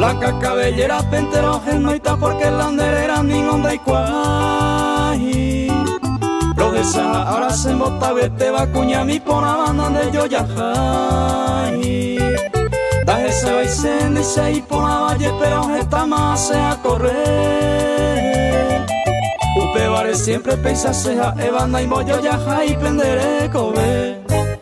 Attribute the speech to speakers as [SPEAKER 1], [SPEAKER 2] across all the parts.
[SPEAKER 1] Blanca cabellera pentero genoita porque la anderera ni onda y cuaji. Progresa ahora se embota vete vacuña mi pona banda de yo ya jai. Daje se va y se dice y pona valle pero esta más se a correr. Upe vare siempre pensa seja evanda y bollo ya jai prenderé cobe.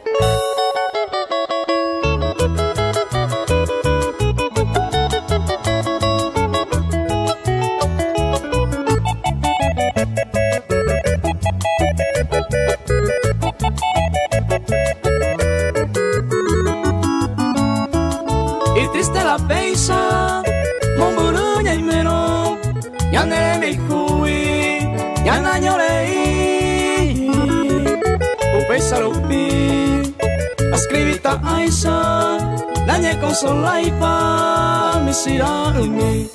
[SPEAKER 1] Y triste la peisa, momburuña y mero, ya ne me jui, ya na llorei. Upeisa lupi, escribita aisa, dañe consola y pa, mi sira en mí.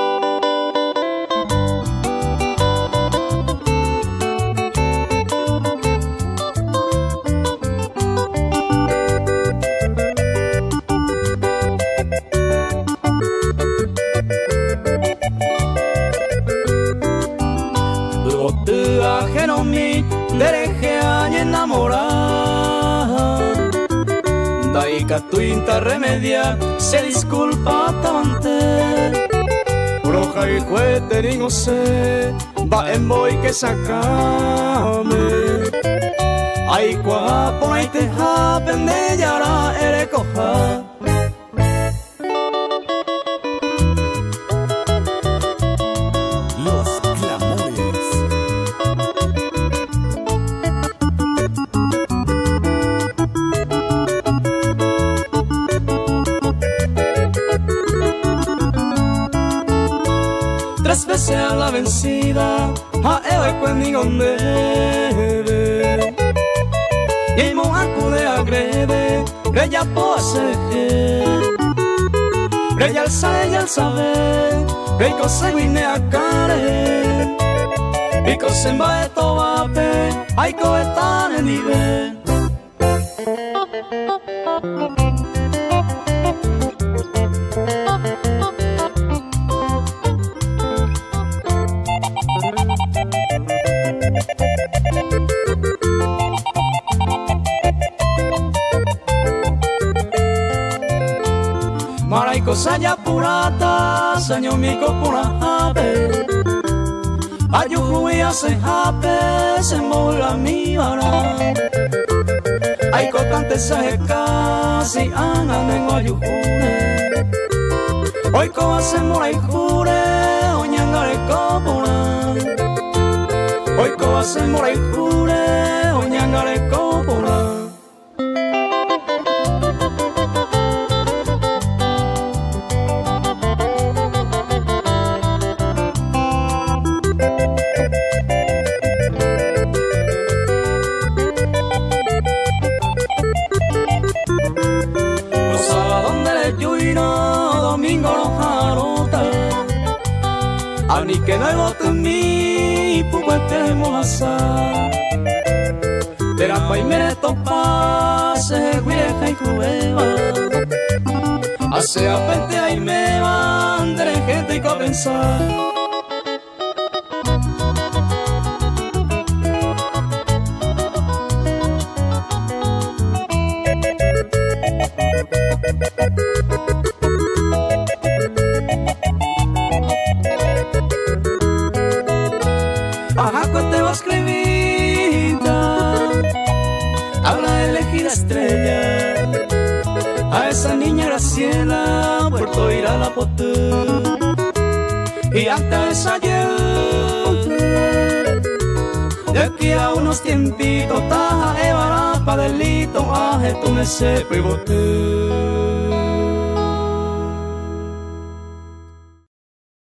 [SPEAKER 1] Ajeno mi dereje añe enamorar. Daika tu inta remedia se disculpa tamante. Roja y juete ni no sé va en boy que sacame. Ay cua por ahí te ja pende yara ere coja. Tres veces a la vencida, a él cuando debe. Y mo acude agrede, ella posee. Ella al saber, rico se vine a care. Rico se va de tobape, hay coetan en nivel. Maraiko saya purata, sanyo miko pura hape. Ayuhui ase hape, se mola mi vara. Aiko tante saheka, si ana nengo ayuhure. Oiko ase mora y jure, oñangare kopura. Oiko ase mora y jure, oñangare kopura. Domingo no jarota, ani que no hay voto en mí, pues tenemos azar. Terapa y me topa, se vieja y cueva. Hace apente ahí me van, de gente y comenzar. Ajá, cuando te va a escribir, habla de elegir estrella. A esa niña Graciela, Puerto irá la potú. Y hasta esa de aquí a unos tiempitos, taja, evara, padelito, aje, tu me sepo y botú.